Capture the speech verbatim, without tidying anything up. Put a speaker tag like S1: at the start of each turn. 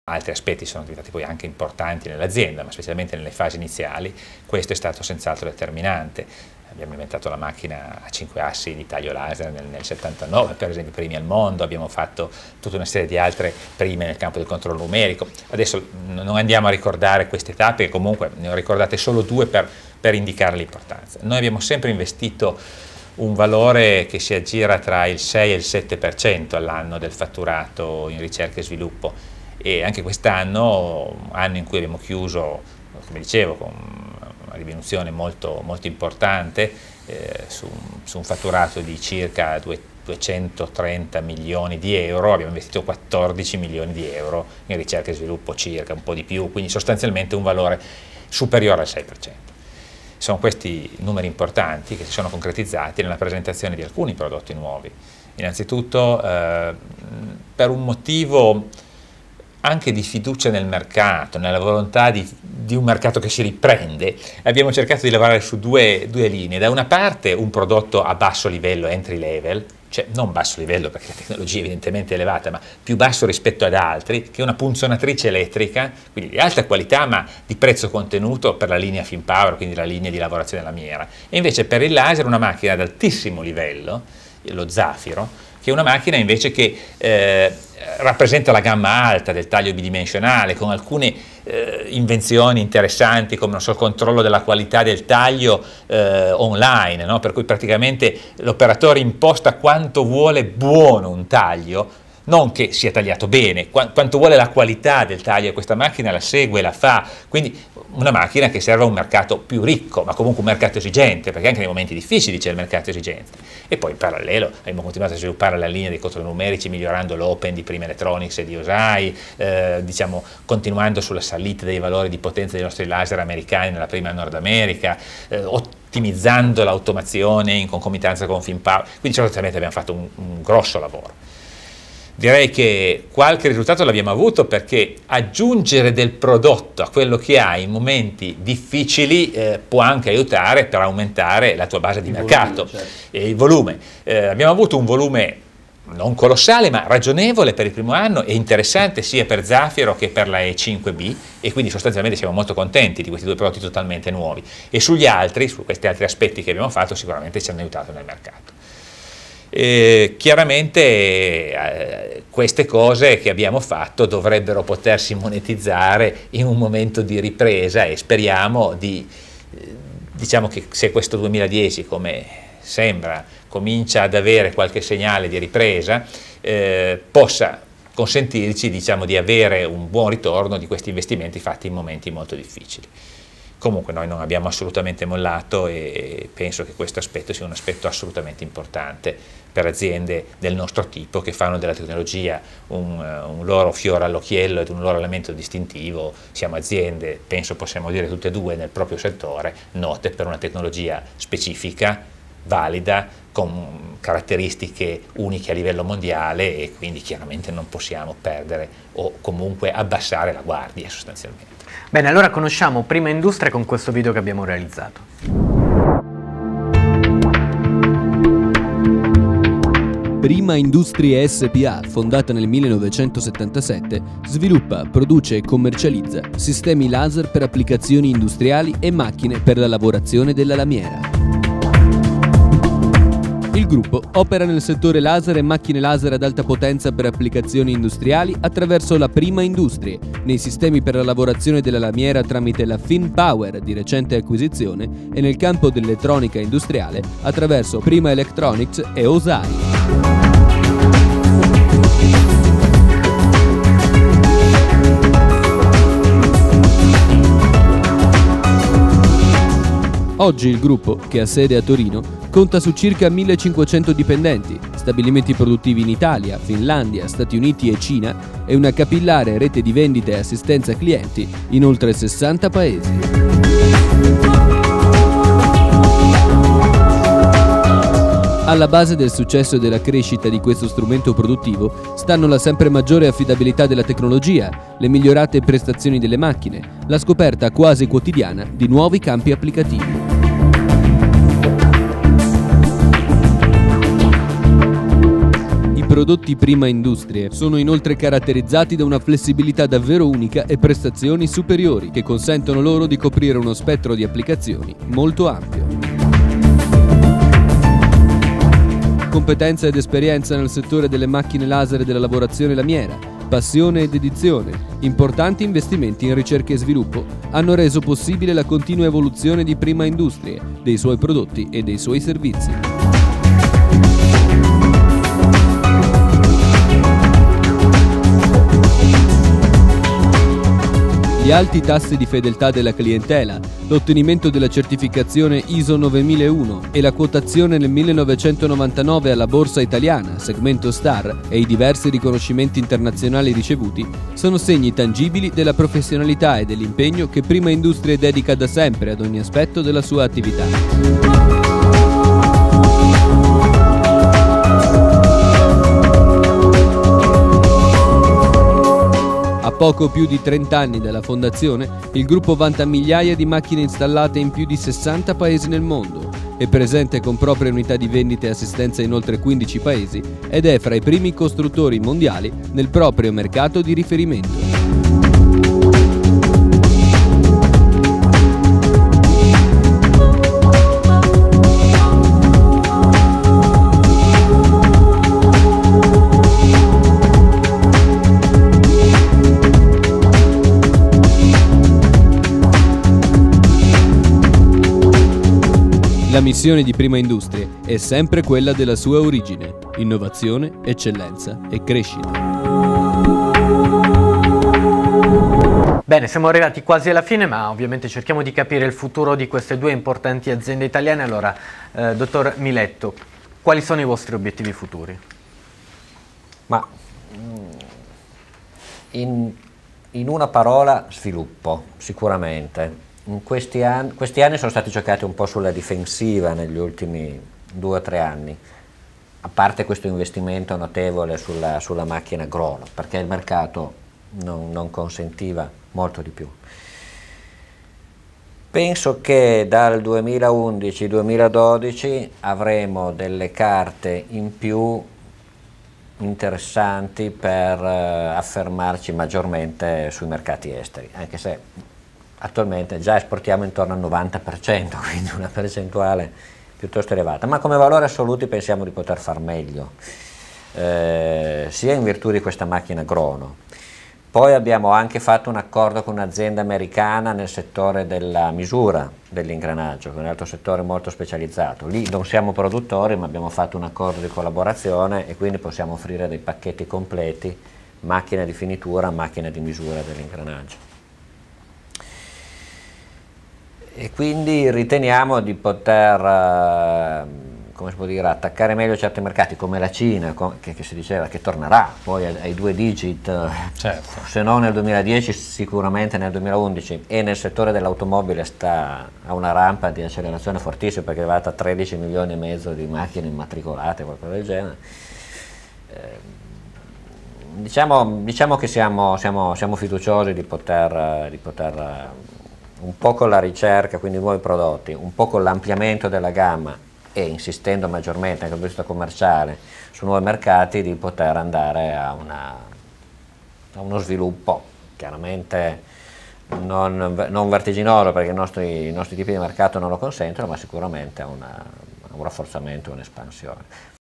S1: Altri aspetti sono diventati poi anche importanti nell'azienda, ma specialmente nelle fasi iniziali, questo è stato senz'altro determinante. Abbiamo inventato la macchina a cinque assi di taglio laser nel, nel settantanove, per esempio, primi al mondo, abbiamo fatto tutta una serie di altre prime nel campo del controllo numerico. Adesso non andiamo a ricordare queste tappe, che comunque ne ho ricordate solo due per, per indicare l'importanza. Noi abbiamo sempre investito un valore che si aggira tra il sei e il sette per cento all'anno del fatturato in ricerca e sviluppo. E anche quest'anno, anno in cui abbiamo chiuso, come dicevo, con una diminuzione molto, molto importante, eh, su, su un fatturato di circa duecentotrenta milioni di euro, abbiamo investito quattordici milioni di euro in ricerca e sviluppo, circa, un po' di più, quindi sostanzialmente un valore superiore al sei per cento. Sono questi numeri importanti che si sono concretizzati nella presentazione di alcuni prodotti nuovi. Innanzitutto, eh, per un motivo anche di fiducia nel mercato, nella volontà di, di un mercato che si riprende, abbiamo cercato di lavorare su due, due linee. Da una parte un prodotto a basso livello, entry level, cioè non basso livello perché la tecnologia è evidentemente elevata, ma più basso rispetto ad altri, che è una punzonatrice elettrica, quindi di alta qualità ma di prezzo contenuto per la linea FinPower, quindi la linea di lavorazione lamiera. E invece per il laser una macchina ad altissimo livello, lo Zafiro, che è una macchina invece che eh, rappresenta la gamma alta del taglio bidimensionale, con alcune eh, invenzioni interessanti come non so, il controllo della qualità del taglio eh, online, no? Per cui praticamente l'operatore imposta quanto vuole buono un taglio, non che sia tagliato bene, qu quanto vuole la qualità del taglio, questa macchina la segue, la fa, quindi una macchina che serve a un mercato più ricco, ma comunque un mercato esigente, perché anche nei momenti difficili c'è il mercato esigente. E poi in parallelo abbiamo continuato a sviluppare la linea dei controlli numerici, migliorando l'Open di Prima Electronics e di O S I, eh, diciamo, continuando sulla salita dei valori di potenza dei nostri laser americani nella prima Nord America, eh, ottimizzando l'automazione in concomitanza con FinPower, quindi sostanzialmente abbiamo fatto un, un grosso lavoro. Direi che qualche risultato l'abbiamo avuto perché aggiungere del prodotto a quello che hai in momenti difficili eh, può anche aiutare per aumentare la tua base di il mercato volume, certo. E il volume. Eh, abbiamo avuto un volume non colossale ma ragionevole per il primo anno e interessante sia per Zafiro che per la E cinque B e quindi sostanzialmente siamo molto contenti di questi due prodotti totalmente nuovi e sugli altri, su questi altri aspetti che abbiamo fatto sicuramente ci hanno aiutato nel mercato. Eh, chiaramente eh, queste cose che abbiamo fatto dovrebbero potersi monetizzare in un momento di ripresa e speriamo di, eh, diciamo che se questo duemiladieci come sembra comincia ad avere qualche segnale di ripresa eh, possa consentirci diciamo, di avere un buon ritorno di questi investimenti fatti in momenti molto difficili. Comunque noi non abbiamo assolutamente mollato e penso che questo aspetto sia un aspetto assolutamente importante per aziende del nostro tipo che fanno della tecnologia un, un loro fiore all'occhiello ed un loro elemento distintivo. Siamo aziende, penso possiamo dire tutte e due nel proprio settore, note per una tecnologia specifica, valida, con caratteristiche uniche a livello mondiale e quindi chiaramente non possiamo perdere o comunque abbassare la guardia sostanzialmente.
S2: Bene, allora conosciamo Prima Industria con questo video che abbiamo realizzato.
S3: Prima Industrie S P A, fondata nel millenovecentosettantasette, sviluppa, produce e commercializza sistemi laser per applicazioni industriali e macchine per la lavorazione della lamiera. Il gruppo opera nel settore laser e macchine laser ad alta potenza per applicazioni industriali attraverso la Prima Industrie, nei sistemi per la lavorazione della lamiera tramite la FinPower di recente acquisizione e nel campo dell'elettronica industriale attraverso Prima Electronics e O S I. Oggi il gruppo, che ha sede a Torino, conta su circa millecinquecento dipendenti, stabilimenti produttivi in Italia, Finlandia, Stati Uniti e Cina e una capillare rete di vendita e assistenza clienti in oltre sessanta paesi. Alla base del successo e della crescita di questo strumento produttivo stanno la sempre maggiore affidabilità della tecnologia, le migliorate prestazioni delle macchine, la scoperta quasi quotidiana di nuovi campi applicativi. I prodotti Prima Industrie sono inoltre caratterizzati da una flessibilità davvero unica e prestazioni superiori che consentono loro di coprire uno spettro di applicazioni molto ampio. Competenza ed esperienza nel settore delle macchine laser e della lavorazione lamiera, passione ed dedizione, importanti investimenti in ricerca e sviluppo hanno reso possibile la continua evoluzione di Prima Industrie, dei suoi prodotti e dei suoi servizi. Gli alti tassi di fedeltà della clientela, l'ottenimento della certificazione I S O novemilauno e la quotazione nel millenovecentonovantanove alla Borsa Italiana, segmento Star, e i diversi riconoscimenti internazionali ricevuti sono segni tangibili della professionalità e dell'impegno che Prima Industrie dedica da sempre ad ogni aspetto della sua attività. A poco più di trenta anni dalla fondazione, il gruppo vanta migliaia di macchine installate in più di sessanta paesi nel mondo, è presente con proprie unità di vendita e assistenza in oltre quindici paesi ed è fra i primi costruttori mondiali nel proprio mercato di riferimento. La missione di Prima Industrie è sempre quella della sua origine: innovazione, eccellenza e crescita.
S2: Bene, siamo arrivati quasi alla fine, ma ovviamente cerchiamo di capire il futuro di queste due importanti aziende italiane. Allora, eh, dottor Miletto, quali sono i vostri obiettivi futuri?
S4: Ma in, in una parola, sviluppo, sicuramente. In questi, anni, questi anni sono stati giocati un po' sulla difensiva negli ultimi due o tre anni, a parte questo investimento notevole sulla, sulla macchina Grono, perché il mercato non, non consentiva molto di più. Penso che dal duemilaundici duemiladodici avremo delle carte in più interessanti per eh, affermarci maggiormente sui mercati esteri, anche se attualmente già esportiamo intorno al novanta per cento, quindi una percentuale piuttosto elevata, ma come valori assoluti pensiamo di poter far meglio, eh, sia in virtù di questa macchina Grono. Poi abbiamo anche fatto un accordo con un'azienda americana nel settore della misura dell'ingranaggio, che è un altro settore molto specializzato. Lì non siamo produttori, ma abbiamo fatto un accordo di collaborazione e quindi possiamo offrire dei pacchetti completi, macchina di finitura, macchina di misura dell'ingranaggio. E quindi riteniamo di poter, eh, come si può dire, attaccare meglio certi mercati come la Cina, che, che si diceva che tornerà poi ai, ai due digit, certo. Se non nel duemiladieci sicuramente nel duemilaundici, e nel settore dell'automobile sta a una rampa di accelerazione fortissima perché è arrivata a tredici milioni e mezzo di macchine immatricolate, qualcosa del genere. Eh, diciamo, diciamo che siamo, siamo, siamo fiduciosi di poter, di poter un po' con la ricerca, quindi nuovi prodotti, un po' con l'ampliamento della gamma e insistendo maggiormente anche dal punto di vista commerciale su nuovi mercati, di poter andare a, una, a uno sviluppo chiaramente non, non vertiginoso, perché i nostri, i nostri tipi di mercato non lo consentono, ma sicuramente a, una, a un rafforzamento e un'espansione.